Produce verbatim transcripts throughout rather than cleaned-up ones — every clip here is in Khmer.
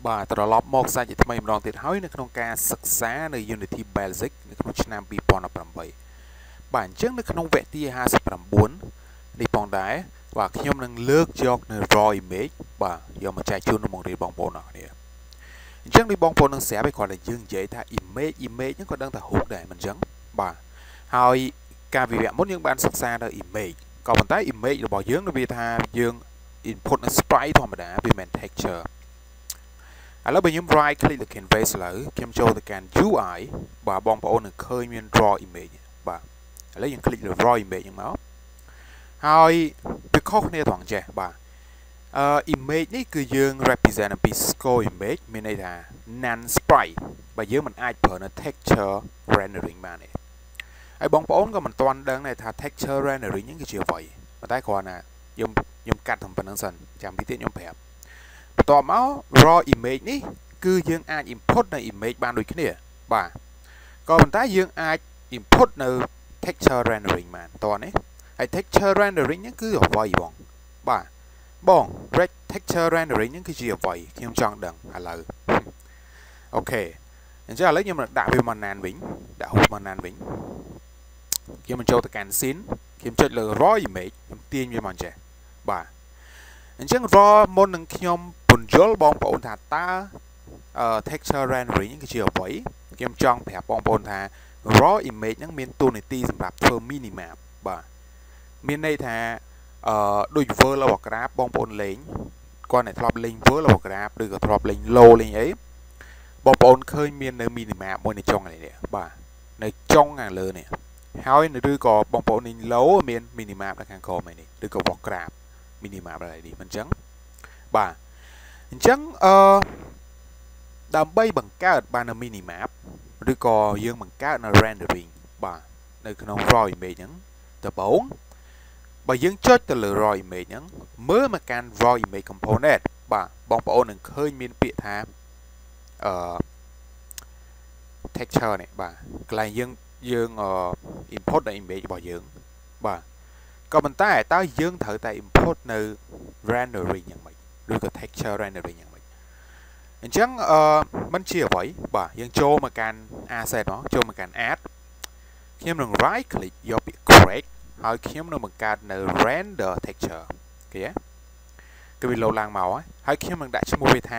បាទត្រឡប់មកសាច់ថ្មីម្ដងទៀតហើយនៅក្នុងការសិក្សានៅ Unity Basic នៅក្នុងឆ្នាំពីរពាន់ដប់ប្រាំបីបាទអញ្ចឹងនៅក្នុងវគ្គទីห้าสิบเก้าនេះផងដែរបាទខ្ញុំនឹងលើកយកនៅ raw image បាទយកមកចែកជូនដល់បងប្អូនបងប្អូនអរគ្នាអញ្ចឹងនេះបងប្អូននឹងស្រាប់ឲ្យគាត់តែយើងនិយាយថា image image ហ្នឹងក៏ដឹងថារូបដែរមិនអញ្ចឹងបាទហើយការវិវគ្គមុនយើងបានសិក្សានៅ image ក៏ប៉ុន្តែ image របស់យើងវាថាយើង input នៅ sprite ធម្មតាវាមិន texture ឥឡូវបើខ្ញុំ right click លើ canvas ឥឡូវខ្ញុំចូលទៅកាន់ ยู ไอ បាទបងប្អូននឹងឃើញមាន raw image បាទឥឡូវយើង click លើ raw image ហ្នឹងមកហើយវាខុសគ្នាត្រង់ចេះបាទអឺ image នេះគឺយើង represent អំពី score image មានន័យថា non sprite បើយើងមិនអាចប្រើនៅ texture rendering បានទេហើយបងប្អូនក៏មិនទាន់ដឹងដែរថា texture rendering ហ្នឹងគឺជាអ្វីប៉ុន្តែគ្រាន់តែខ្ញុំខ្ញុំកាត់តែប៉ុណ្្នឹងសិនចាំពីទៀតខ្ញុំប្រាប់បន្ទាប់មក raw image នេះគឺយើងអាច input នៅ image បានដូចគ្នាបាទក៏ប៉ុន្តែយើងអាច input នៅ texture rendering បានតោះនេះហើយ texture rendering ហ្នឹងគឺអ្វីបងបាទបង texture rendering ហ្នឹងគឺជាអ្វីខ្ញុំចង់ដឹងឥឡូវអូខេអញ្ចឹងឥឡូវខ្ញុំដាក់វាមកណានវិញដាក់រូបមកណានវិញខ្ញុំបញ្ចូលទៅកាន់ scene ខ្ញុំចុចលើ raw image ខ្ញុំទាញវាមកចេះបាទអញ្ចឹង raw មុននឹងខ្ញុំពន្យល់បងប្អូនថាតើ texture rendering គឺជាអ្វីខ្ញុំចង់ប្រាប់បងប្អូនថា raw image ហ្នឹងមានតួនាទីសម្រាប់ធ្វើ minimap បាទមានន័យថាអឺដូច World of Warcraft បងប្អូនលេងគាត់តែធ្លាប់លេង World of Warcraft ឬក៏ធ្លាប់លេង LoL លេងអីបងប្អូនឃើញមាននៅ minimap មួយនៅចុងនេះបាទនៅចុងខាងលើនេះហើយឬក៏បងប្អូនលេង LoL មាន minimap នៅខាងក្រោមនេះឬក៏ Warcraft minimap อะไรនេះមិនអញ្ចឹងបាទអញ្ចឹងអឺដើម្បីបង្កើតបាននៅ minimap ឬក៏យើងបង្កើតនៅ rendering បាទនៅក្នុង raw image ហ្នឹងដំបូងបើយើងចុចទៅលើ raw image ហ្នឹងមើលមកកាន់ raw image component បាទបងប្អូននឹងឃើញមានពាក្យថាអឺ texture នេះបាទកន្លែងយើងយើង input នៅ image របស់យើងបាទក៏ប៉ុន្តែតើយើងត្រូវតែ input នៅ rendering យ៉ាងម៉េចឬក៏ texture rendering យ៉ាងម៉េចអញ្ចឹងអឺมันជាអ្វីបាទយើងចូលមកកាន់ asset មកចូលមកកាន់ add ខ្ញុំនឹង right click យកពាក្យ create ហើយខ្ញុំនឹងបង្កើតនៅ render texture ឃើញទេគឺវាលោតឡើងមកហើយខ្ញុំនឹងដាក់ឈ្មោះវាថា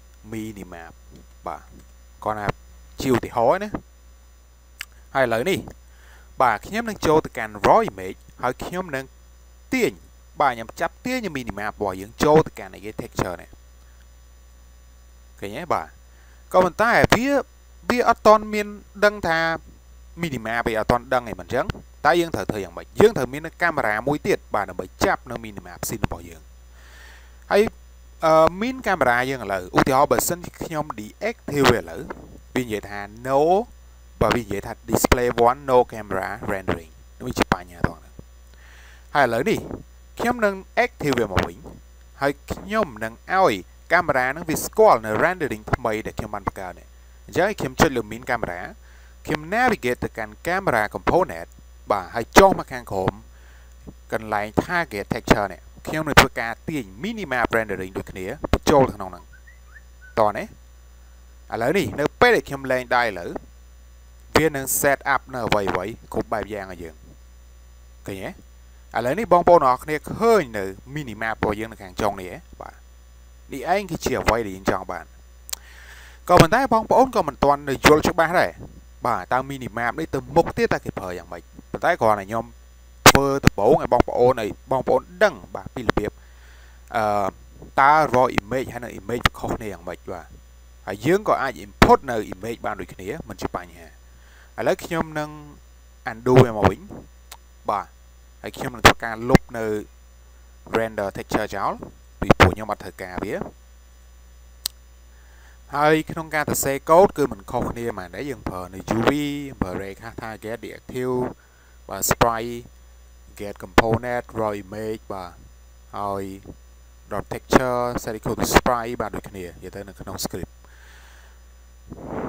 minimap បាទគាត់ថាជាឧទាហរណ៍ណាហើយឥឡូវនេះបាទខ្ញុំនឹងចូលទៅកាន់ raw image ហើយខ្ញុំនឹងទាញបាទខ្ញុំចាប់ទាញ minimap របស់យើងចូលទៅកាន់ texture នេះឃើញទេបាទក៏ប៉ុន្តែវាវាអត់តន់មានដឹងថា minimap វាអត់តន់ដឹងអីមិនអញ្ចឹងតែយើងត្រូវធ្វើយ៉ាងម៉េចយើងត្រូវមានកាមេរ៉ាមួយទៀតបាទដើម្បីចាប់នៅ minimap scene របស់យើងហើយអឺមានកាមេរ៉ាយើងឥឡូវឧទាហរណ៍បើសិនខ្ញុំ deactive វាឥឡូវវានិយាយថា no បាទវានិយាយថា display one no camera rendering នេះជាបញ្ហាថងហ្នឹងហើយឥឡូវនេះខ្ញុំនឹង active វាមកវិញហើយខ្ញុំនឹងឲ្យកាមេរ៉ាហ្នឹងវាស្គាល់នៅ rendering ថ្មីដែលខ្ញុំបានបង្កើតនេះអញ្ចឹងខ្ញុំចុចលើ min កាមេរ៉ាខ្ញុំ navigate ទៅកាន់ camera component បាទហើយចុះមកខាងក្រោមកន្លែង target texture នេះខ្ញុំនឹងធ្វើការទាញ minimap rendering ដូចគ្នាបញ្ចូលក្នុងហ្នឹងតោះនេះឥឡូវនេះនៅពេលដែលខ្ញុំលែងដៃឥឡូវវានឹង set up នៅអ្វីអ្វីគ្រប់បែបយ៉ាងឲ្យយើងឃើញទេឥឡូវនេះបងប្អូនអរគ្នាឃើញនៅ minimap របស់យើងនៅខាងចុងនេះបាទនេះឯងគឺជាអ្វីដែលយើងចង់បានក៏ប៉ុន្តែបងប្អូនក៏មិនទាន់យល់ច្បាស់ដែរបាទតើ minimap នេះទៅមុខទៀតតើគេប្រើយ៉ាងម៉េចប៉ុន្តែគ្រាន់តែខ្ញុំធ្វើដំបូងឲ្យបងប្អូនឲ្យបងប្អូនដឹងបាទពីរបៀបអឺតើ raw image ហើយនៅ image វាខុសគ្នាយ៉ាងម៉េចបាទហើយយើងក៏អាច input នៅ image បានដូចគ្នាមិនជាបញ្ហាឥឡូវខ្ញុំនឹង undo វាមកវិញបាទហើយខ្ញុំនឹងធ្វើការលុបនៅ render texture ចោលពីព្រោះខ្ញុំអត់ត្រូវការវាហើយក្នុងការសរសេរ code គឺមិនខុសគ្នាហ្មងដែរយើងប្រើនៅ ยู វី ប្រើ Raycast target deactive បាទ sprite get component raw image បាទហើយ dot texture set equal to sprite បាទដូចគ្នានិយាយទៅនៅក្នុង script